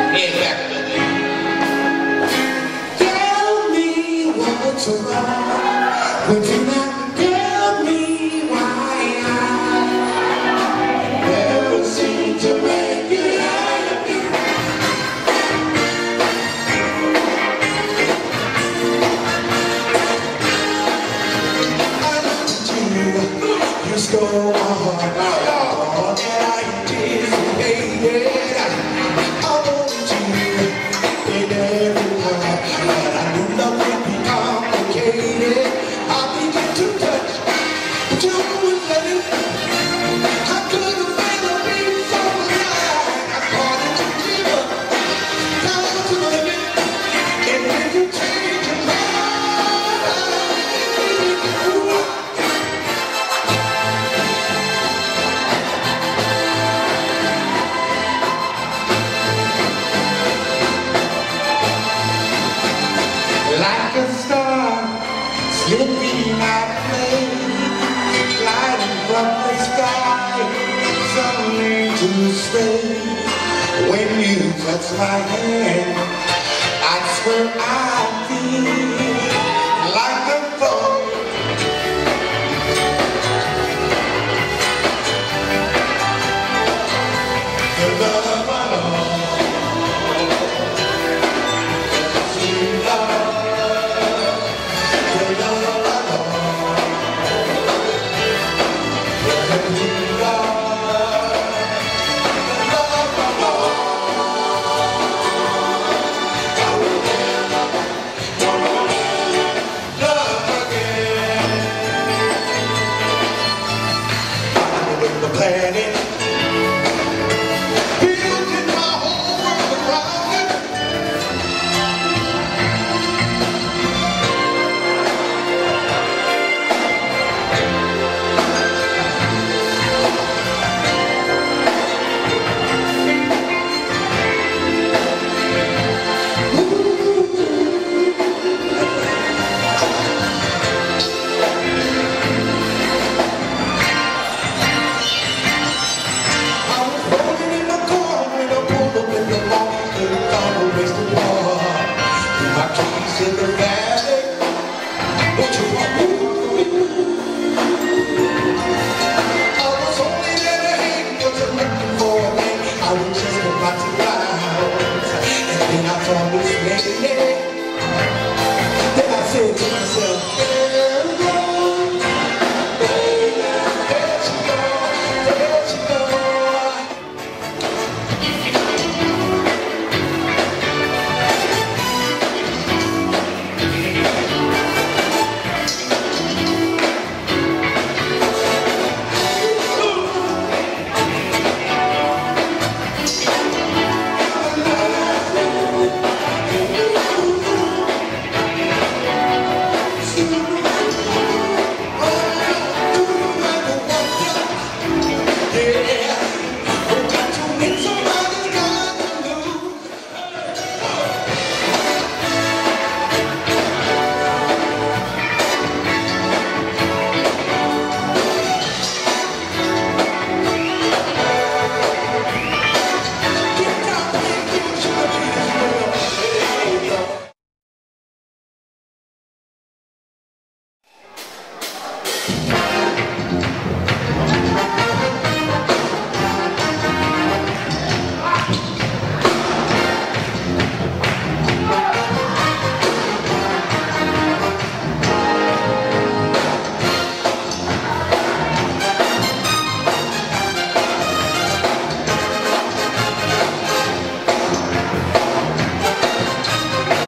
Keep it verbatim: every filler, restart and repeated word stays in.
Tell me what's wrong. Would you not tell me why I never seem to make you happy? I looked at you, you stole my heart, all that I anticipated. I wanted you in every part, but I knew love would be complicated. I began to touch, but you wouldn't let it. I couldn't feel a beat so alive. I started to give up, down to the limit, and when you change your mind, like a star slipping out of flame, gliding from the sky, something to stay. When you touch my hand, I swear I feel like a fall. The love I know. The planet building my whole world around it. In the valley, what you want? I was only there to hang, but you're looking for me. I was just about to rise, and then I saw this lady. Then I said to myself,